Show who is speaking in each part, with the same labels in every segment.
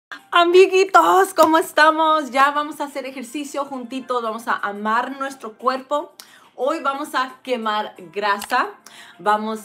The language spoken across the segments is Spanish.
Speaker 1: Amiguitos, ¿cómo estamos? Ya vamos a hacer ejercicio juntitos, vamos a amar nuestro cuerpo. Hoy vamos a quemar grasa, vamos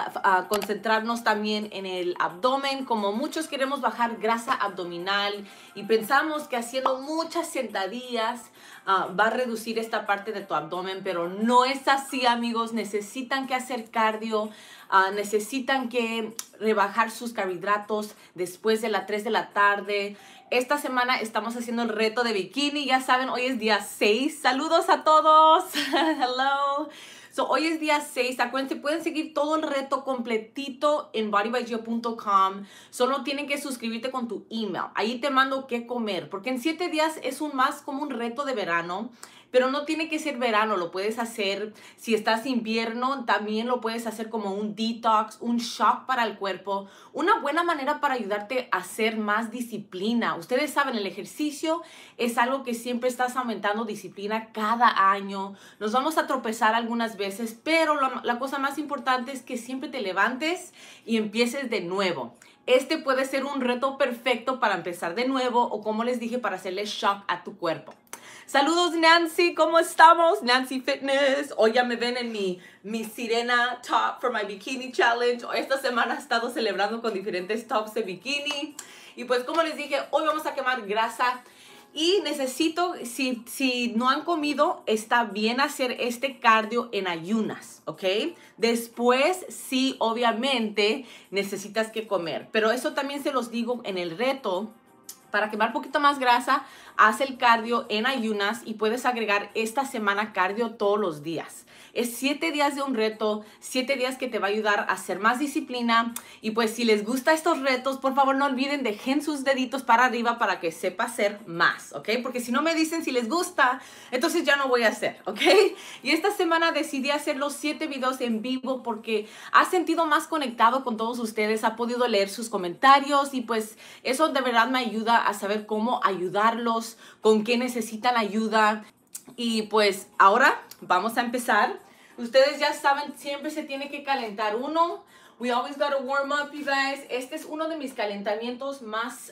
Speaker 1: a concentrarnos también en el abdomen. Como muchos queremos bajar grasa abdominal y pensamos que haciendo muchas sentadillas va a reducir esta parte de tu abdomen, pero no es así, amigos. Necesitan que hacer cardio, necesitan que rebajar sus carbohidratos después de las 3 de la tarde. Esta semana estamos haciendo el reto de bikini. Ya saben, hoy es día 6. Saludos a todos. Hello. So, hoy es día 6. Acuérdense, pueden seguir todo el reto completito en bodybygio.com. Solo tienen que suscribirte con tu email. Ahí te mando qué comer. Porque en 7 días es más como un reto de verano. Pero no tiene que ser verano, lo puedes hacer si estás invierno, también lo puedes hacer como un detox, un shock para el cuerpo. Una buena manera para ayudarte a hacer más disciplina. Ustedes saben, el ejercicio es algo que siempre estás aumentando disciplina cada año. Nos vamos a tropezar algunas veces, pero la cosa más importante es que siempre te levantes y empieces de nuevo. Este puede ser un reto perfecto para empezar de nuevo o, como les dije, para hacerle shock a tu cuerpo. Saludos, Nancy, ¿cómo estamos? Nancy Fitness. Hoy ya me ven en mi sirena top for my bikini challenge. Esta semana he estado celebrando con diferentes tops de bikini. Y pues como les dije, hoy vamos a quemar grasa. Y necesito, si no han comido, está bien hacer este cardio en ayunas, ¿ok? Después, sí, obviamente, necesitas que comer. Pero eso también se los digo en el reto. Para quemar un poquito más grasa, haz el cardio en ayunas y puedes agregar esta semana cardio todos los días. Es 7 días de un reto, 7 días que te va a ayudar a hacer más disciplina. Y pues si les gustan estos retos, por favor no olviden, dejen sus deditos para arriba para que sepa hacer más, ¿ok? Porque si no me dicen si les gusta, entonces ya no voy a hacer, ¿ok? Y esta semana decidí hacer los 7 videos en vivo porque ha sentido más conectado con todos ustedes, ha podido leer sus comentarios y pues eso de verdad me ayuda a saber cómo ayudarlos, con qué necesitan ayuda. Y pues ahora vamos a empezar. Ustedes ya saben, siempre se tiene que calentar uno. We always gotta warm up, you guys. Este es uno de mis calentamientos más,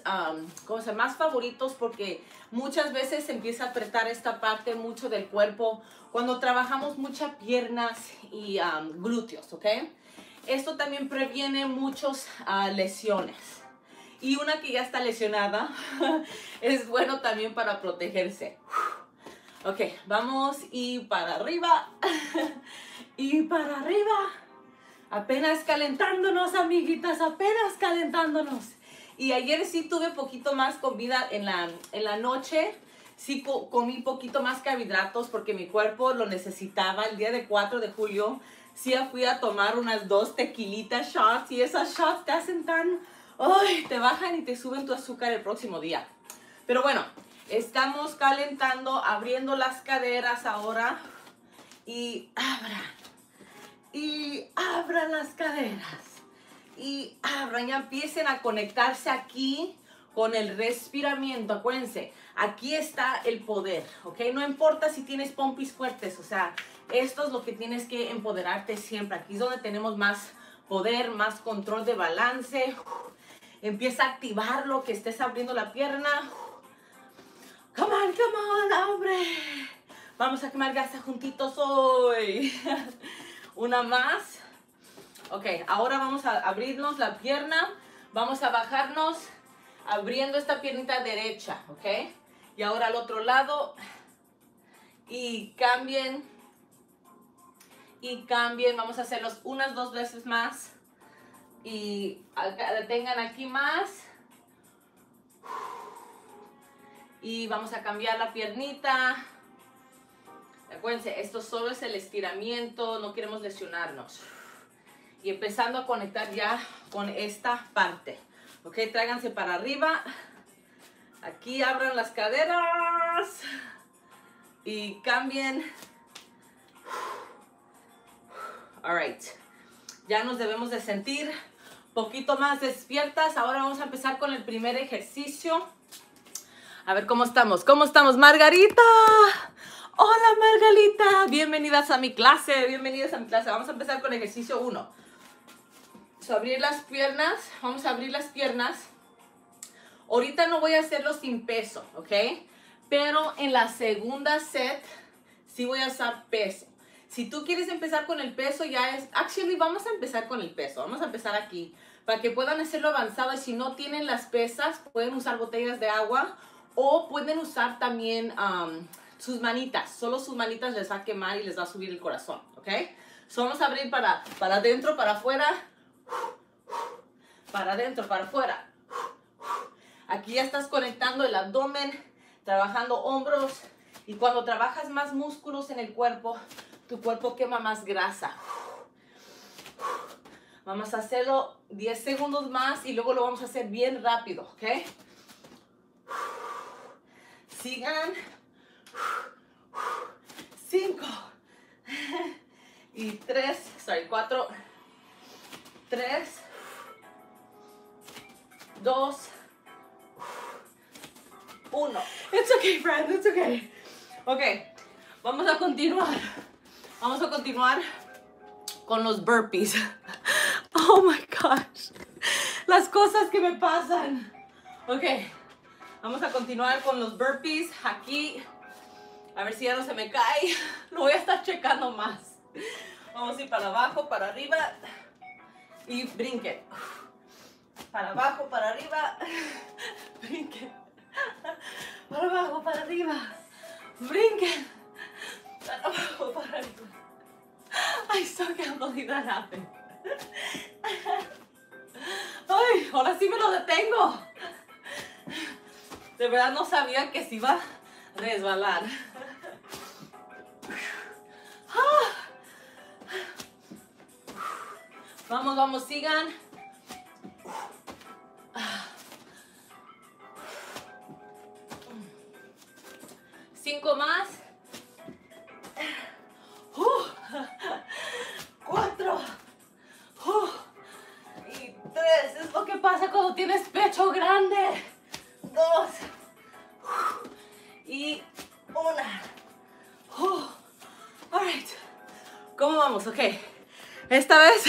Speaker 1: más favoritos porque muchas veces se empieza a apretar esta parte mucho del cuerpo cuando trabajamos muchas piernas y glúteos, ¿ok? Esto también previene muchas lesiones. Y una que ya está lesionada es bueno también para protegerse. Ok, vamos y para arriba. Y para arriba. Apenas calentándonos, amiguitas, apenas calentándonos. Y ayer sí tuve poquito más comida en la noche. Sí comí poquito más carbohidratos porque mi cuerpo lo necesitaba. El día de 4 de julio sí fui a tomar unas 2 tequilitas shots. Y esas shots te hacen tan... ¡Ay! Te bajan y te suben tu azúcar el próximo día. Pero bueno, estamos calentando, abriendo las caderas ahora. Y abran las caderas. Y abran, ya empiecen a conectarse aquí con el respiramiento. Acuérdense, aquí está el poder, ¿ok? No importa si tienes pompis fuertes, o sea, esto es lo que tienes que empoderarte siempre. Aquí es donde tenemos más poder, más control de balance. Empieza a activar lo que estés abriendo la pierna. Come on, hombre. Vamos a quemar grasa juntitos hoy. Una más. Ok, ahora vamos a abrirnos la pierna. Vamos a bajarnos abriendo esta piernita derecha, ok. Y ahora al otro lado. Y cambien. Y cambien. Vamos a hacerlos unas 2 veces más. Y detengan aquí más. Y vamos a cambiar la piernita. Acuérdense, esto solo es el estiramiento, no queremos lesionarnos. Y empezando a conectar ya con esta parte. Ok, tráiganse para arriba. Aquí abran las caderas. Y cambien. Alright. Ya nos debemos de sentir poquito más despiertas. Ahora vamos a empezar con el primer ejercicio. A ver cómo estamos. ¿Cómo estamos, Margarita? Hola, Margarita. Bienvenidas a mi clase. Bienvenidas a mi clase. Vamos a empezar con ejercicio 1. Abrir las piernas. Vamos a abrir las piernas. Ahorita no voy a hacerlo sin peso, ¿ok? Pero en la segunda set sí voy a usar peso. Si tú quieres empezar con el peso, ya es... Actually, vamos a empezar con el peso. Vamos a empezar aquí. Para que puedan hacerlo avanzado. Y si no tienen las pesas, pueden usar botellas de agua. O pueden usar también sus manitas. Solo sus manitas les va a quemar y les va a subir el corazón. ¿Ok? So, vamos a abrir para adentro, para afuera. Para adentro, para afuera. Aquí ya estás conectando el abdomen. Trabajando hombros. Y cuando trabajas más músculos en el cuerpo, tu cuerpo quema más grasa. Vamos a hacerlo 10 segundos más y luego lo vamos a hacer bien rápido, ¿ok? Sigan. 5 y 4, 3, 2, 1. It's okay, friends, it's okay. Ok, vamos a continuar. Vamos a continuar con los burpees. Oh my gosh. Las cosas que me pasan. Ok, vamos a continuar con los burpees. Aquí, a ver si ya no se me cae. Lo voy a estar checando más. Vamos a ir para abajo, para arriba. Y brinquen. Para abajo, para arriba. Brinquen. Para abajo, para arriba. Brinquen. Para abajo, para arriba. I still can't believe that happened. Ay, ahora sí me lo detengo. De verdad no sabía que se iba a resbalar. Vamos, vamos, sigan. 5 más. 4 y 3. Es lo que pasa cuando tienes pecho grande. 2 y 1. Alright. ¿Cómo vamos? Ok. Esta vez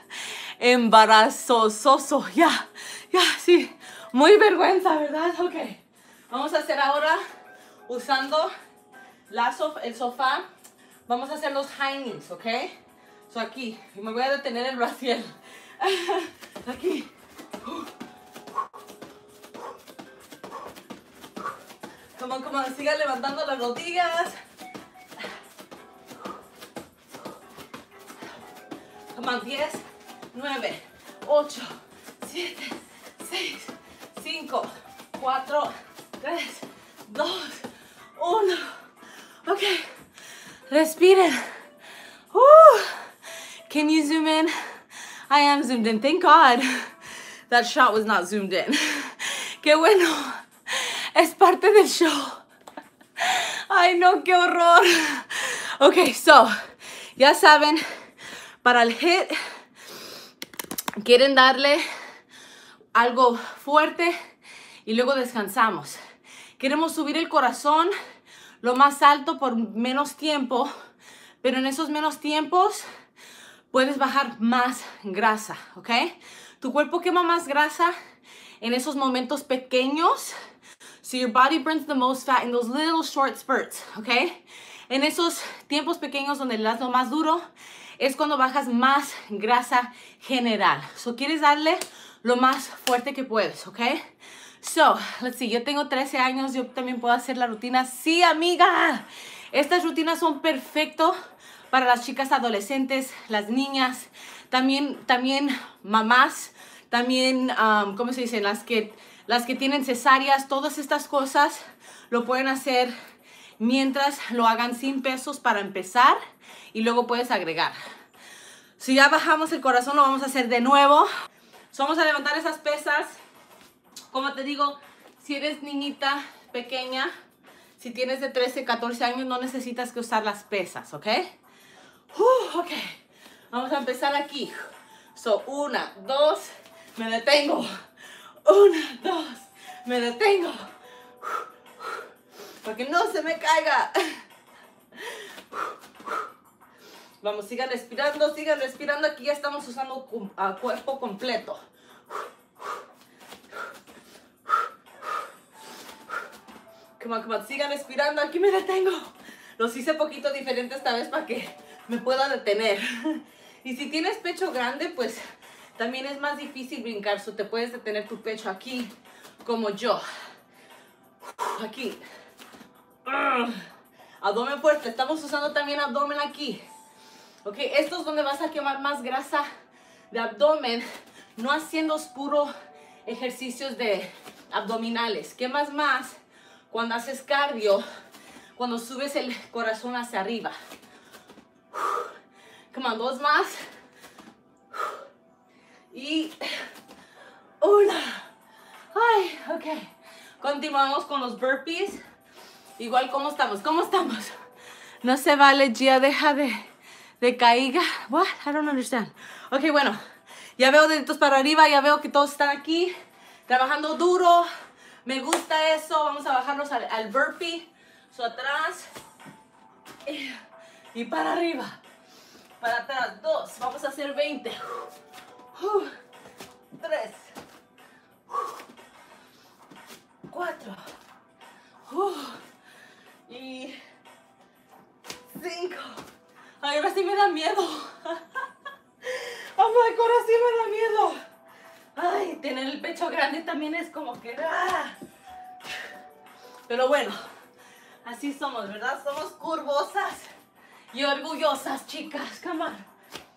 Speaker 1: embarazoso. Ya, sí. Muy vergüenza, ¿verdad? Ok. Vamos a hacer ahora usando el sofá. Vamos a hacer los high knees, ¿ok? So aquí, y me voy a detener el brasier. Aquí. Come on, sigan levantando las rodillas. Come on, 10, 9, 8, 7, 6, 5, 4, 3, 2, 1. Ok. Respiren. Can you zoom in? I am zoomed in. Thank God that shot was not zoomed in. Qué bueno. Es parte del show. Ay, no, qué horror. Ok, so, ya saben, para el hit, quieren darle algo fuerte y luego descansamos. Queremos subir el corazón lo más alto por menos tiempo, pero en esos menos tiempos puedes bajar más grasa, ¿ok? Tu cuerpo quema más grasa en esos momentos pequeños. So your body burns the most fat in those little short spurts, ¿ok? En esos tiempos pequeños donde le das lo más duro, es cuando bajas más grasa general. So quieres darle lo más fuerte que puedes, ¿ok? So, let's see, yo tengo 13 años, yo también puedo hacer la rutina. Sí, amiga, estas rutinas son perfectas para las chicas adolescentes, las niñas, también mamás, también, ¿cómo se dice? Las que tienen cesáreas, todas estas cosas lo pueden hacer mientras lo hagan sin pesos para empezar y luego puedes agregar. Si ya bajamos el corazón, lo vamos a hacer de nuevo. So, vamos a levantar esas pesas. Como te digo, si eres niñita pequeña, si tienes de 13, 14 años, no necesitas que usar las pesas, ¿ok? Ok, vamos a empezar aquí. So, 1, 2, me detengo. 1, 2, me detengo. Para que no se me caiga. Vamos, sigan respirando. Aquí ya estamos usando cuerpo completo. Come on, come on. Sigan respirando. Aquí me detengo. Los hice poquito diferente esta vez para que me pueda detener. Y si tienes pecho grande, pues también es más difícil brincar. So te puedes detener tu pecho aquí, como yo. Aquí. Abdomen fuerte. Estamos usando también abdomen aquí. Ok, esto es donde vas a quemar más grasa de abdomen. No haciendo puro ejercicios de abdominales. Quemas más cuando haces cardio, cuando subes el corazón hacia arriba. Come on, 2 más. Y 1. Ay, ok. Continuamos con los burpees. Igual, ¿cómo estamos? ¿Cómo estamos? No se vale, Gia, deja de caiga. What? I don't understand. Ok, bueno. Ya veo deditos para arriba, ya veo que todos están aquí. Trabajando duro. Me gusta eso. Vamos a bajarnos al burpee. So, atrás. Y para arriba. Para atrás. 2. Vamos a hacer 20. 3. 4. Y 5. Ay, ahora sí me da miedo. Oh my God, ahora sí me da miedo. Ay, tener el pecho grande también es como que... Pero bueno, así somos, ¿verdad? Somos curvosas y orgullosas, chicas. Come on.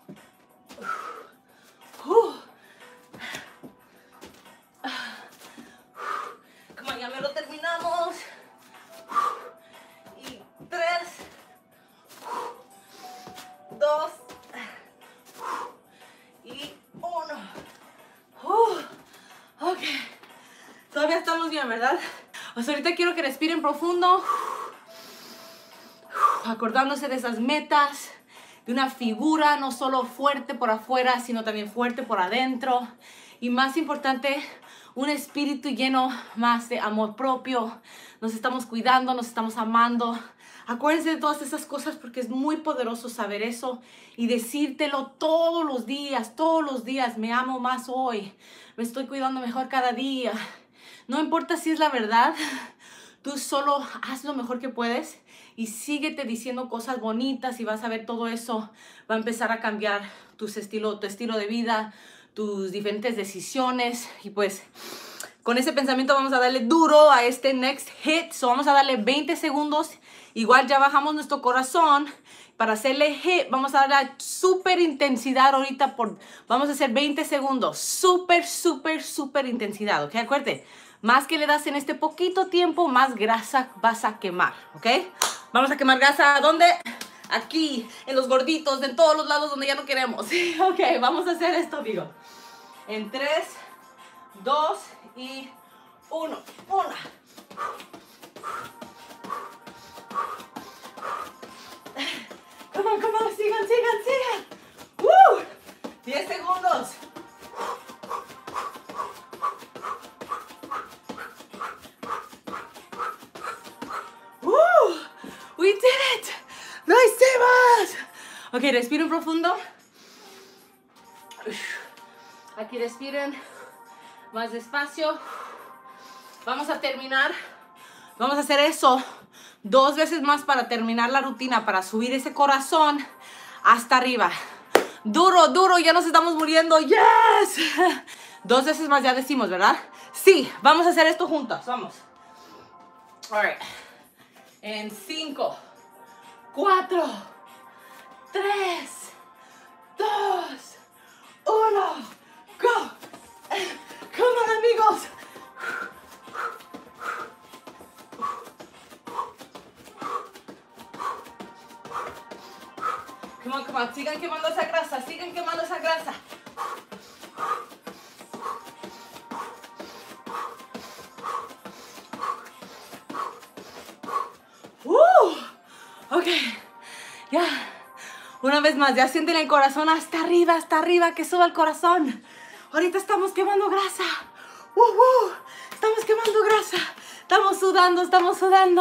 Speaker 1: Come on, ya me lo terminamos. Y 3, 2 y 1. Ok. Todavía estamos bien, ¿verdad? Pues ahorita quiero que respiren profundo. Acordándose de esas metas. De una figura no solo fuerte por afuera, sino también fuerte por adentro. Y más importante, un espíritu lleno más de amor propio. Nos estamos cuidando, nos estamos amando. Acuérdense de todas esas cosas porque es muy poderoso saber eso y decírtelo todos los días, todos los días. Me amo más hoy, me estoy cuidando mejor cada día. No importa si es la verdad, tú solo haz lo mejor que puedes y síguete diciendo cosas bonitas y vas a ver todo eso. Va a empezar a cambiar tu estilo de vida, tus diferentes decisiones y pues... Con ese pensamiento vamos a darle duro a este next hit. So vamos a darle 20 segundos. Igual ya bajamos nuestro corazón. Para hacerle hit vamos a darle súper intensidad ahorita. Vamos a hacer 20 segundos. Súper, súper, súper intensidad. ¿Ok? Acuérdate. Más que le das en este poquito tiempo, más grasa vas a quemar. ¿Ok? Vamos a quemar grasa. ¿Dónde? Aquí. En los gorditos. En todos los lados donde ya no queremos. Ok. Vamos a hacer esto, amigo. En 3, 2 y 1. Come on, sigan. 10 segundos. We did it. Lo hicimos. Ok, respiren profundo. Aquí respiren. Más despacio. Vamos a terminar. Vamos a hacer eso 2 veces más para terminar la rutina, para subir ese corazón hasta arriba. Duro, duro, ya nos estamos muriendo. ¡Yes! 2 veces más ya decimos, ¿verdad? Sí, vamos a hacer esto juntos. Vamos. All right. En 5, 4, 3, 2, 1. Go. Come on, amigos. Come on. Sigan quemando esa grasa. Sigan quemando esa grasa. Ok. Ya. Una vez más, ya sienten el corazón hasta arriba, que suba el corazón. Ahorita estamos quemando grasa. Estamos quemando grasa. Estamos sudando.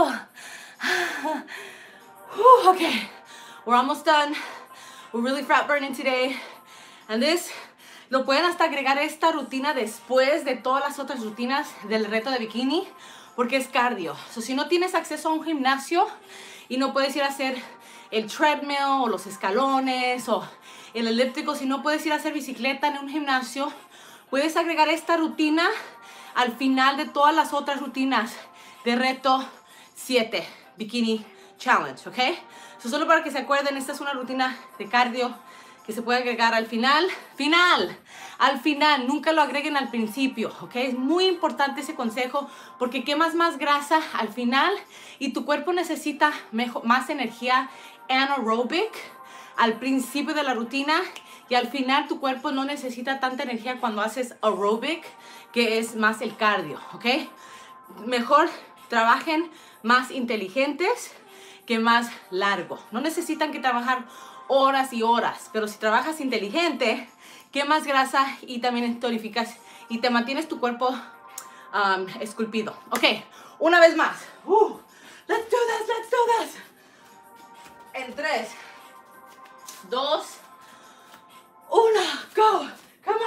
Speaker 1: Okay. We're almost done. We're really fat burning today. And this, lo pueden hasta agregar esta rutina después de todas las otras rutinas del reto de bikini. porque es cardio. Si no tienes acceso a un gimnasio y no puedes ir a hacer el treadmill o los escalones o el elíptico, si no puedes ir a hacer bicicleta en un gimnasio, puedes agregar esta rutina al final de todas las otras rutinas de reto 7, Bikini Challenge, ¿ok? Solo para que se acuerden, esta es una rutina de cardio que se puede agregar al final. Al final, nunca lo agreguen al principio, ¿ok? Es muy importante ese consejo porque quemas más grasa al final y tu cuerpo necesita más energía anaerobic al principio de la rutina y al final tu cuerpo no necesita tanta energía cuando haces aerobic, que es más el cardio, ¿ok? Mejor trabajen más inteligentes que más largo. No necesitan que trabajar horas y horas, pero si trabajas inteligente, quemas grasa y también tonificas y te mantienes tu cuerpo esculpido. Ok, una vez más. Let's do this. En 3, 2, 1, go. Come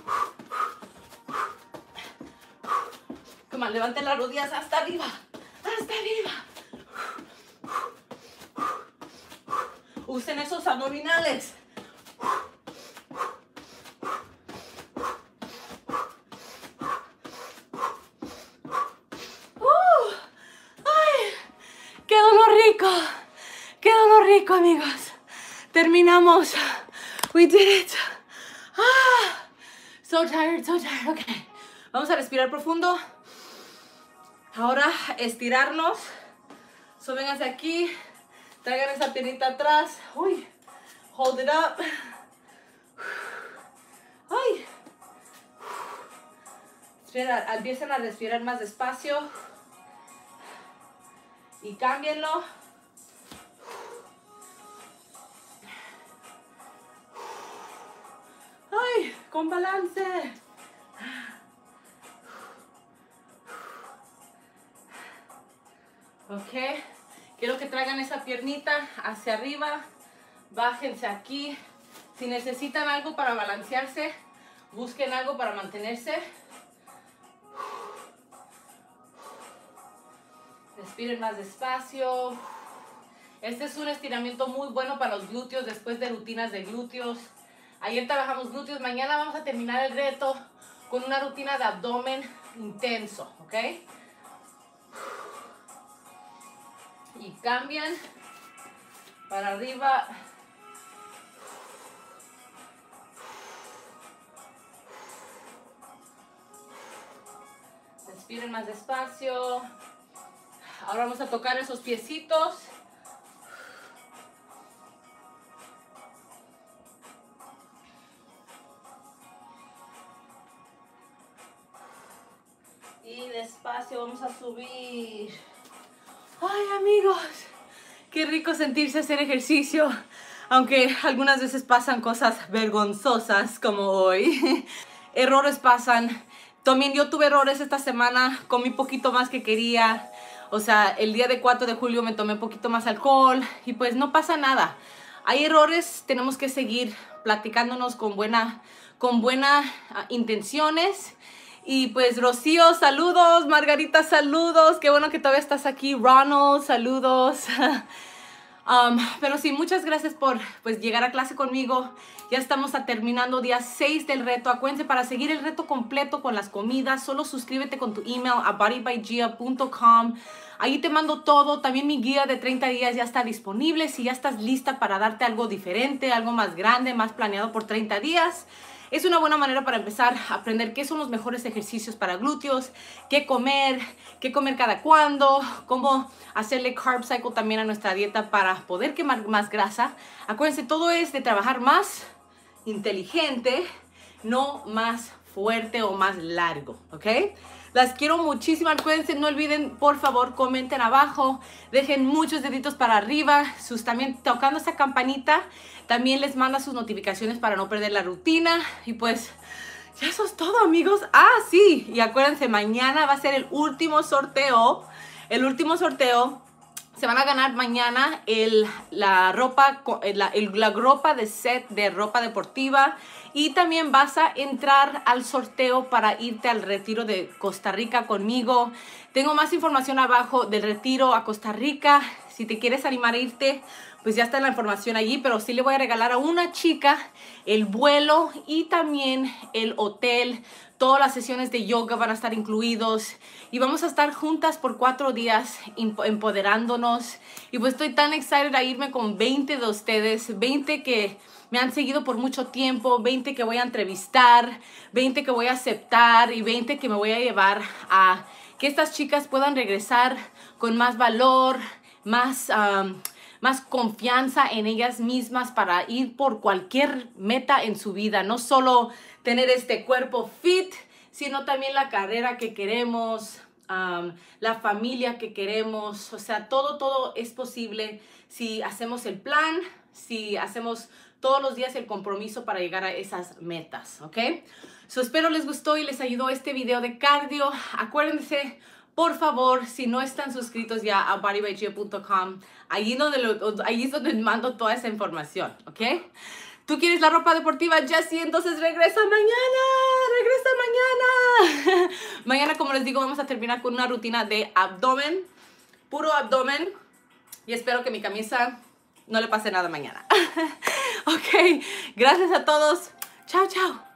Speaker 1: on. Levanten las rodillas hasta arriba. Usen esos abdominales. ¡Ay! ¡Qué dolor rico, amigos! Terminamos. We did it. So tired. Ok. Vamos a respirar profundo. Ahora estirarnos. Vénganse aquí. Traigan esa piernita atrás. Uy. Hold it up. Ay. Empiecen a respirar más despacio. Y cámbienlo. Ay, con balance. Ok. Quiero que traigan esa piernita hacia arriba. Bájense aquí. Si necesitan algo para balancearse, busquen algo para mantenerse. Respiren más despacio. Este es un estiramiento muy bueno para los glúteos después de rutinas de glúteos. Ayer trabajamos glúteos. Mañana vamos a terminar el reto con una rutina de abdomen intenso, ¿ok? Y cambian para arriba. Respiren más despacio. Ahora vamos a tocar esos piecitos. Y despacio vamos a subir. Ay, amigos, qué rico sentirse hacer ejercicio, aunque algunas veces pasan cosas vergonzosas como hoy. Errores pasan. También yo tuve errores esta semana, comí poquito más que quería. O sea, el día de 4 de julio me tomé poquito más alcohol y pues no pasa nada. Hay errores, tenemos que seguir platicándonos con buenas intenciones. Y pues Rocío, saludos. Margarita, saludos. Qué bueno que todavía estás aquí. Ronald, saludos. Pero sí, muchas gracias por pues llegar a clase conmigo. Ya estamos terminando día 6 del reto. Acuérdense, para seguir el reto completo con las comidas, solo suscríbete con tu email a bodybygia.com. Ahí te mando todo. También mi guía de 30 días ya está disponible. Si ya estás lista para darte algo diferente, algo más grande, más planeado por 30 días. Es una buena manera para empezar a aprender qué son los mejores ejercicios para glúteos, qué comer cada cuándo, cómo hacerle carb cycle también a nuestra dieta para poder quemar más grasa. Acuérdense, todo es de trabajar más inteligente, no más fuerte o más largo, ¿ok? Las quiero muchísimo. Acuérdense, no olviden, por favor, comenten abajo. Dejen muchos deditos para arriba. También tocando esa campanita. También les manda sus notificaciones para no perder la rutina. Y pues, ya eso es todo, amigos. Sí. Y acuérdense, mañana va a ser el último sorteo. El último sorteo se van a ganar mañana la ropa de set de ropa deportiva, y también vas a entrar al sorteo para irte al retiro de Costa Rica conmigo. Tengo más información abajo del retiro a Costa Rica. Si te quieres animar a irte, pues ya está la información allí, pero sí le voy a regalar a una chica el vuelo y también el hotel. Todas las sesiones de yoga van a estar incluidos y vamos a estar juntas por 4 días empoderándonos. Y pues estoy tan excited a irme con 20 de ustedes, 20 que me han seguido por mucho tiempo, 20 que voy a entrevistar, 20 que voy a aceptar y 20 que me voy a llevar a que estas chicas puedan regresar con más valor, más confianza en ellas mismas para ir por cualquier meta en su vida. No solo tener este cuerpo fit, sino también la carrera que queremos, la familia que queremos. O sea, todo es posible si hacemos el plan, si hacemos todos los días el compromiso para llegar a esas metas, ¿ok? So, espero les gustó y les ayudó este video de cardio. Acuérdense, por favor, si no están suscritos ya a bodybygio.com, ahí es donde mando toda esa información, ¿ok? ¿Tú quieres la ropa deportiva, Jessie? Entonces regresa mañana. Mañana, como les digo, vamos a terminar con una rutina de abdomen, puro abdomen. Y espero que mi camisa no le pase nada mañana. Ok, gracias a todos. Chao, chao.